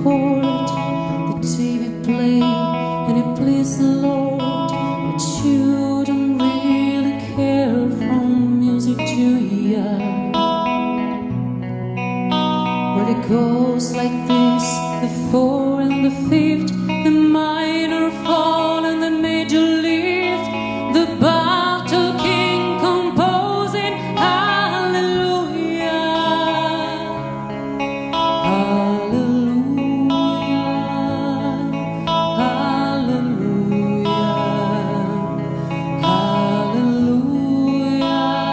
record the TV play and it pleased the Lord, but you don't really care from music, do ya? But it goes like this: the 4 and the 5th, the minor fall and the major lift, the battle king composing hallelujah, hallelujah, hallelujah, hallelujah,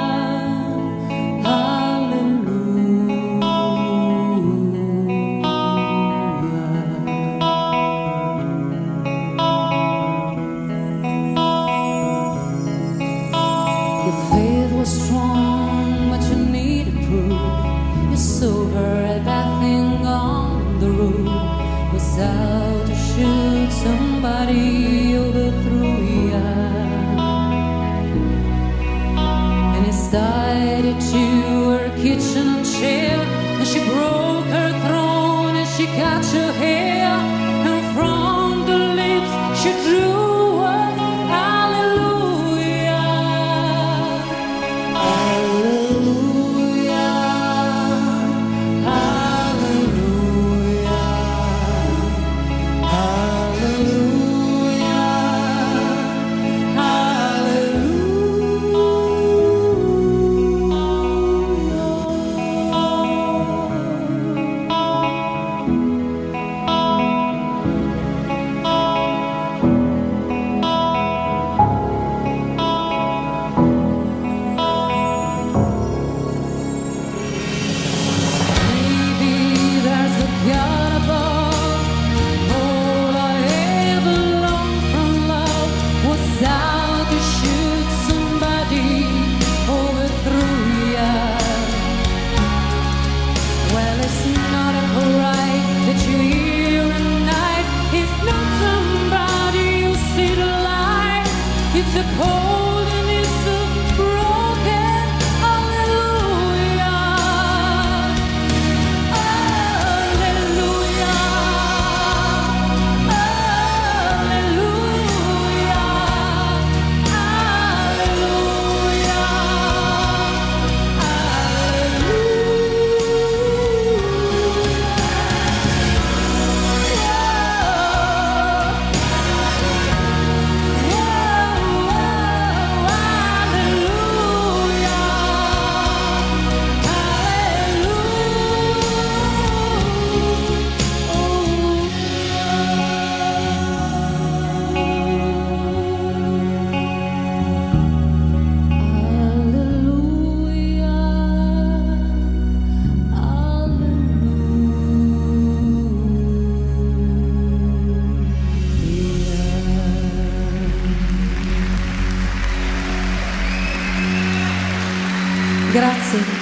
Your faith was strong, but you needed proof. You saw her at that thing on the roof, was out to shoot somebody, overthrew ya. And it started to her kitchen and chair, and she broke her throne and she cut her hair, and from the lips she drew us hallelujah, hallelujah, hallelujah, it's a cold and it's a broken hallelujah, hallelujah, hallelujah, Grazie.